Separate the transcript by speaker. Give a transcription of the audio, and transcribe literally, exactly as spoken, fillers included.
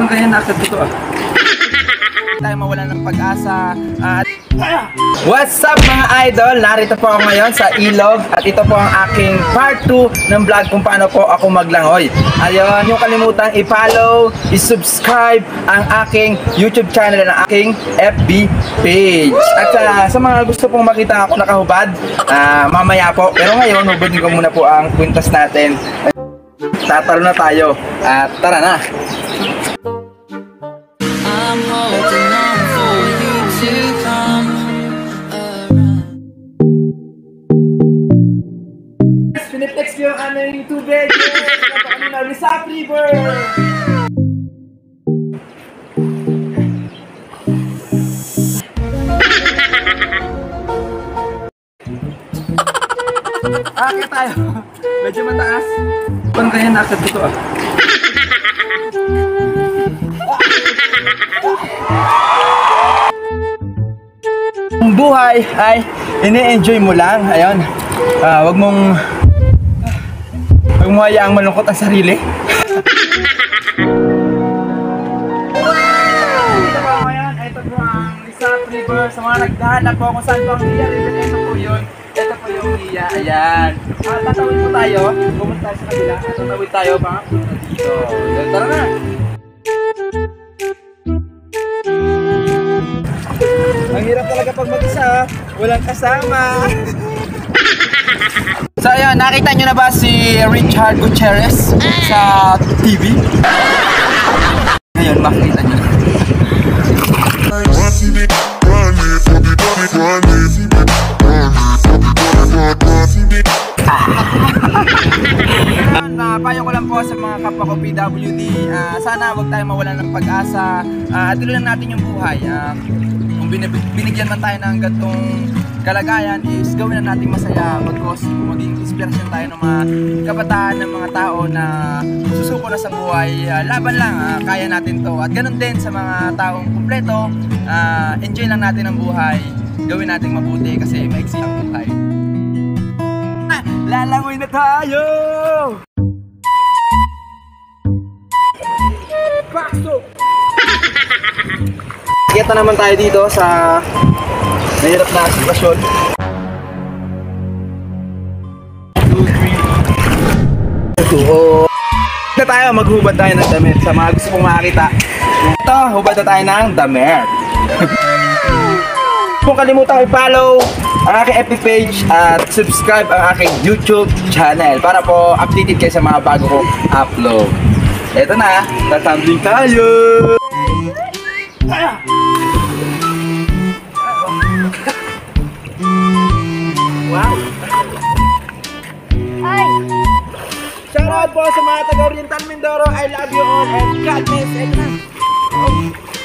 Speaker 1: Parang kaya nakasad ko to ah. Tayo mawalan ng pag-asa at what's up mga idol? Narito po ako ngayon sa Ilog at ito po ang aking part two ng vlog kung paano po ako maglangoy. Ayun, yung kalimutan i-follow, i-subscribe ang aking YouTube channel at ang aking F B page. At uh, sa mga gusto pong makita ako nakahubad, uh, mamaya po. Pero ngayon, hubadin ko muna po ang kwintas natin. Tatalo na tayo at tara na!
Speaker 2: I'm holding on for you to come around.
Speaker 1: Piniplex ko yung aming tubig. Ito kanina, Rizap River. Akit tayo. Medyo mataas. Parang kaya nakasad ko to ah. Ang buhay ay ini-enjoy mo lang. Ayun. Uh, wag mong wag mo hayaang malungkot ang sarili. Ito po ngayon, ito po ang Rizap River. Sa mga nagdahanap po kung saan po ang Iya River, ito po yun. Ito po yung Iya. Ayan. Uh, tatawid po tayo. Pumunta tayo sa kabila. Tatawid tayo pa. So, tara na. Ang hirap talaga pag mag-isa, walang kasama. So ayun, nakita nyo na ba si Richard Gutierrez sa T V? Ngayon, makikita nyo. Uh, payo ko lang po sa mga kapwa ko P W D, uh, sana huwag tayo mawalan ng pag-asa uh, at tuloy lang natin yung buhay. Uh, kung binigyan man tayo ng gantong kalagayan is gawin na natin masaya, bagkos maging inspirasyon tayo ng mga kabataan, ng mga tao na susuko na sa buhay. Uh, laban lang, uh, kaya natin to. At ganun din sa mga taong kumpleto, uh, enjoy lang natin ang buhay, gawin natin mabuti kasi maiksi ang buhay. Ah, lalangoy na tayo! Pasok! Kita naman tayo dito sa mahirap na sitwasyon. two, three. Na tayo, maghubad tayo ng damit. Sa mga gusto pong makakita, ito, hubad na tayo ng damit. Kung kalimutan i-follow ang aking F B page at subscribe ang aking YouTube channel para po updated kayo sa mga bago kong upload. Ito na, tatambling tayo! Wow!
Speaker 3: Hi!
Speaker 1: Shout out po sa mga taga Oriental Mindoro. I love you all and God bless. Ito na! Oh.